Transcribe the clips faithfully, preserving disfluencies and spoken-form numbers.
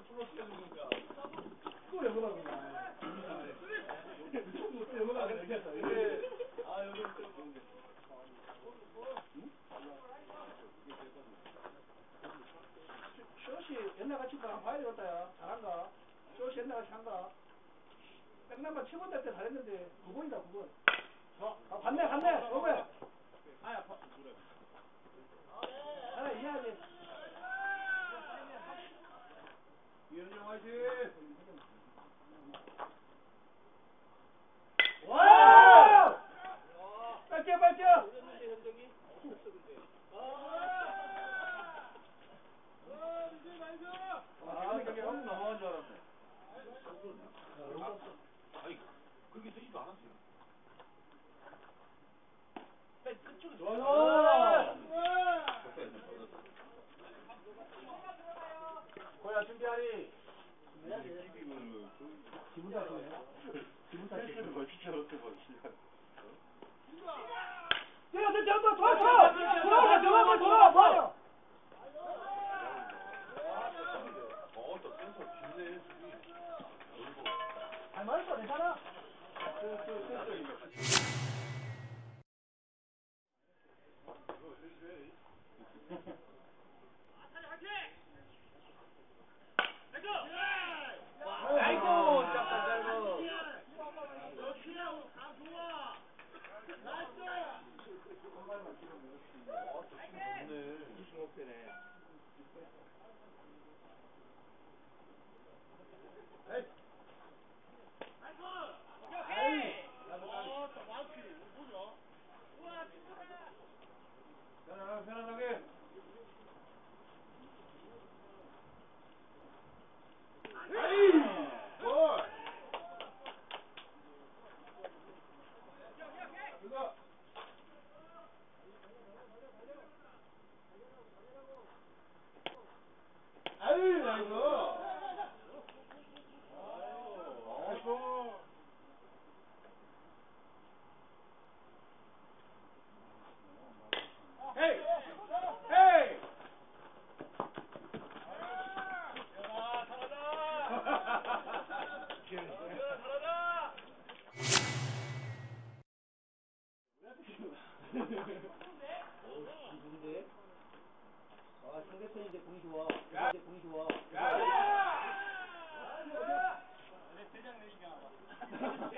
또 영어라고. 또 영어라고 얘기했다. 아, 여기 쇼시 옛날 같이 가 봐야 되겠다. 야. 잘한가? 쇼시 옛날 같이 한가? 백남바 칠 번 될 때 잘했는데 구 번이다 구 번. 어, 아, 봤네 봤네. 오메. 아야. 하나 이해하지. 이현정 화이팅. 와! 빨리 빨리. 아, 이게 너무 넘어간 줄 알았네. 아니, 그렇게 되지도 않았어요. 좋아. 거야 준비하리. 기분 탓이네. 기분 탓이네. 뭐 진짜 어떻게 뭐 진짜. 뛰어 뛰어 뛰어 돌아 돌아 돌아 돌아 돌아 돌아. 어, 또 센서 좋네. 잘 맞았어, 괜찮아. 아이고, 짝짝 잘고. 편안하게. 아유, 아이고. 아이고. 헤이! 헤이! 야, 잘하다! 잘하다! 누군데? 아, 상대편인데 공이 좋아. 이제 공이 좋아. 야! 대장 내리냐.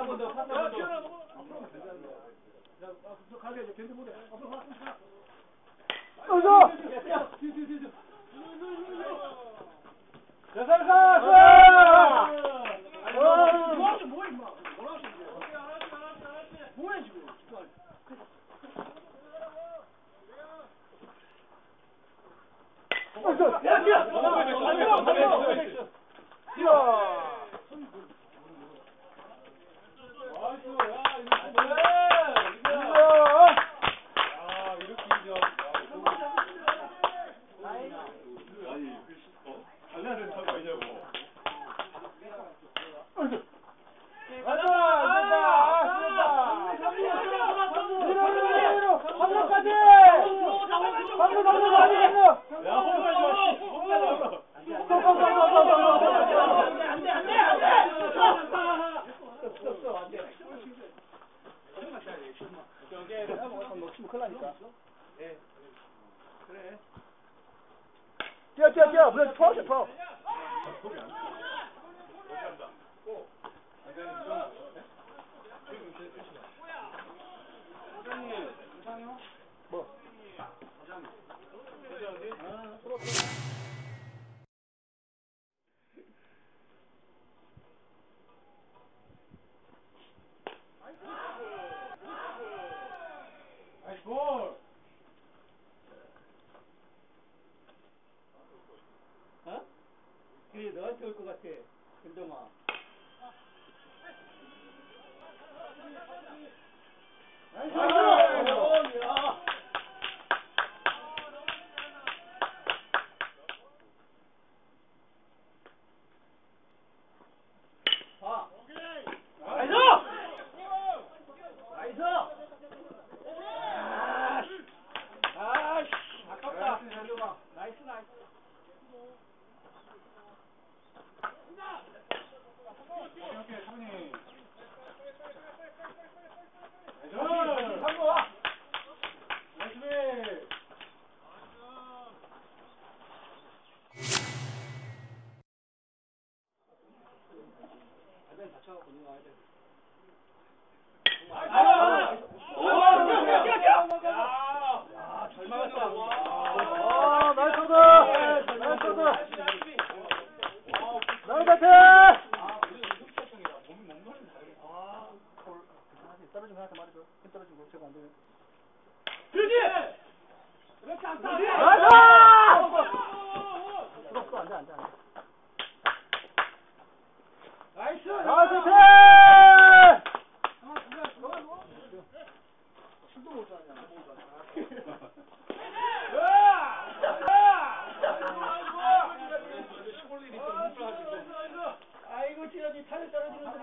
한 번 더, 파스 한 번 더. 자, 가게 이제 견디 못해. 앞으로 가. 어서. 대살사. 어, 뭐 임마. 뭐라고 이제. 뭐해 지금. 어서. 야, 야. 야. 뛰어 뛰어 뛰어 그래 퍼 퍼. 뭐? 나이스 볼. 어? 그래, 너한테 올 것 같아, 김동아. 나이스. 봐. 나이스. 나이스. 아씨, 아깝다. 나이스 나이스. 오케이, 손이. 나이스. 삼 번 와. 나이스. 완전 다쳐갖고 누가 와야 돼. 잘 막았다. 아 나이스 드 나이스 드 나이스 드. 떨어지면 하나씩 말해줘. 힘 떨어지고 제가 안 되면. 그렇지. 그렇지 않다. 나이스. 들었어 안돼 안돼 안돼. 나이스. 나이스 드. 술도 못 사냐. 아이고, 지연이 탄을 떨어지는데.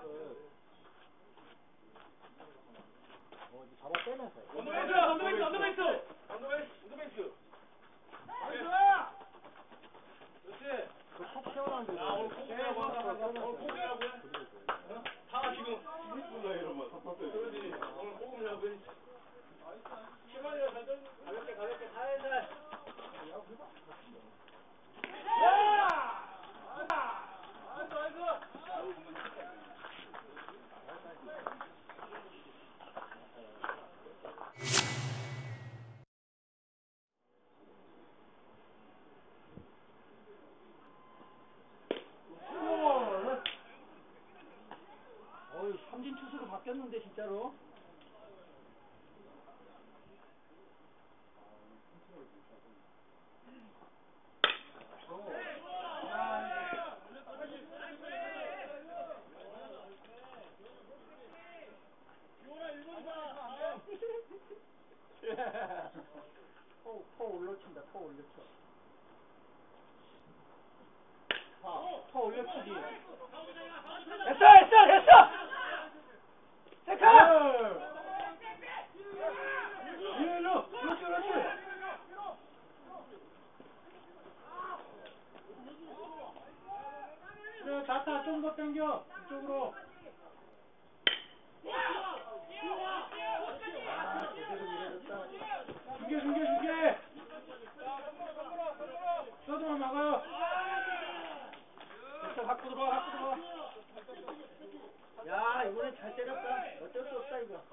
어 이제 잡아 빼면서. 언더베이스, 언더베이스, 언더베이스. 언더베이스, 언더베이스. 나이스. 그렇지. 그콕 태어나는데. 야, 오늘 콕 태우고 하나 하나. 오늘 콕 태우고 해. 다 지금. 그러지. 오늘 콕이라고 해. 시간이라 잘 던. 가볍게, 가볍게, 살살. 야! 나이스, 나이스. 어이, 삼진 투수로 바뀌었는데, 진짜로. 포, 포 올려친다 포 올려쳐. 봐, 더 올려치기. 됐어 됐어 됐어. 체크. 일로. 그렇지, 그렇지. 그래, 다타 좀 더 당겨. 이쪽으로. 중계, 중계, 중계. 서드만 막아요. 됐어, 갖고 들어와. 잘 때렸다. 어쩔 수 없다 이거.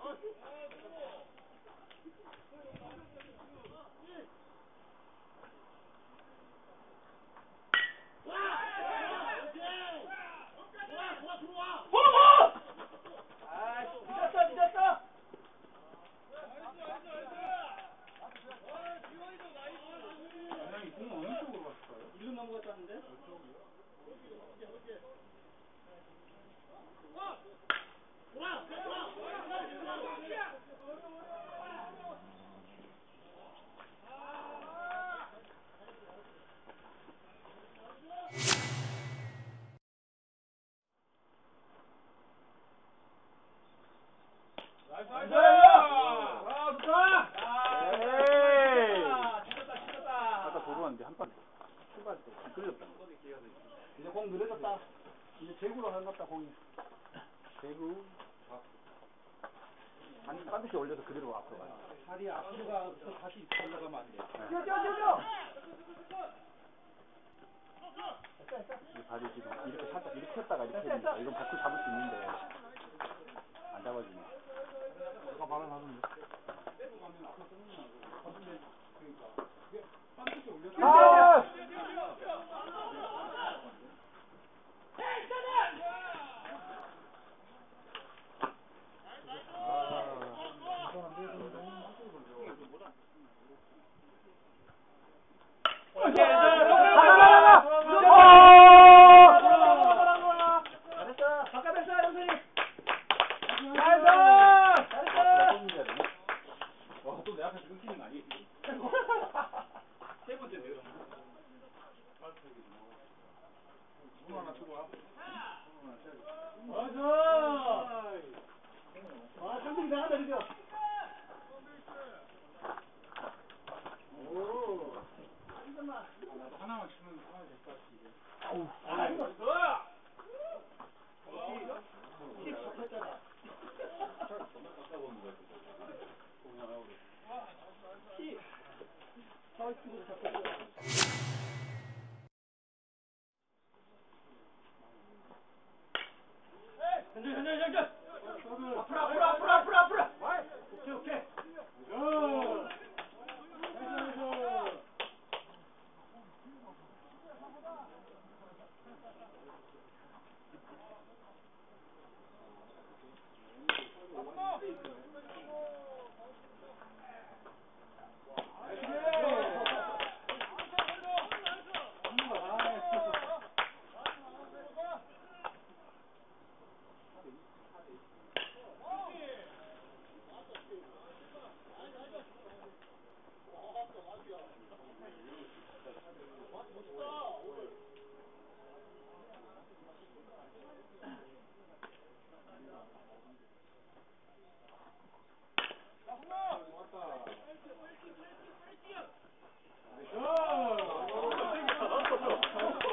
아, 늦었어, 늦었어. 그냥 공 어느 쪽으로 갔을까요? 일로 넘어갔다는데? 나이스! 와, 좋다! 에이. 아, 치렀다, 치렀다. 아까 도로왔는데 한 판. 출발 때 끌렸다. 이제 공 늘어졌다. 이제 제구로 하는 것다, 공이. 대구. 반, 반드시 올려서 그대로 앞으로 가요. 다리 앞으로 가서 다시 올라가면 안 돼. 뛰어, 뛰어, 뛰어, 뛰어! 이 발이 지금 이렇게 살짝 이렇게 폈다가 이렇게 됐어, 해니까 됐어. 이건 바꾸 잡을 수 있는데 안 잡아주네. 누가 말을 하던데. 아! 잘했어. 바꿔냈어, 영선이. 와, 또 내 앞에 끊기는 거 아니에요? 세 번째 내가. 문 하나 주고 와. 맞아. 와, 정신이 나가다, 그죠? 오. 잠깐만. 하나만 치면 하나 될것 같아, 이제. 아우. 아, 이거 좋아. 힙 잡혔잖아. 사이트로 잡혔어. 현재, 현재, 현재. 앞으로, 앞으로, 앞으로, 앞으로, 앞으로. 오케이, 오케이.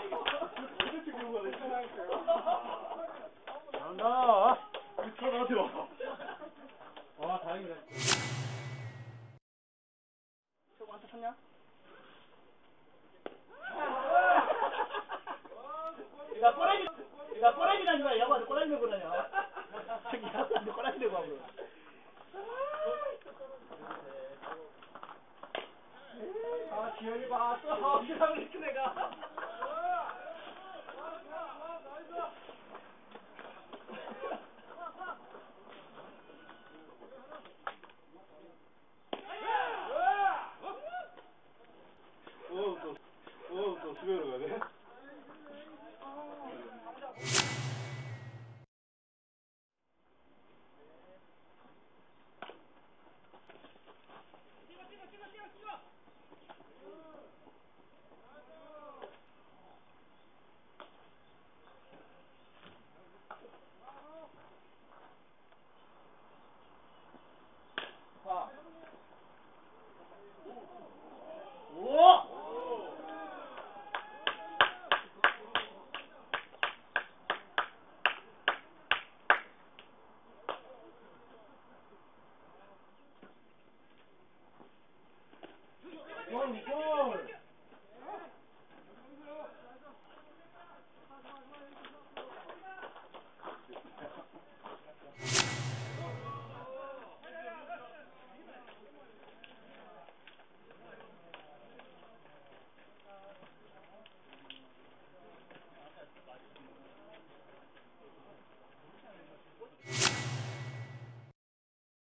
잘한다. 들어가, 들어.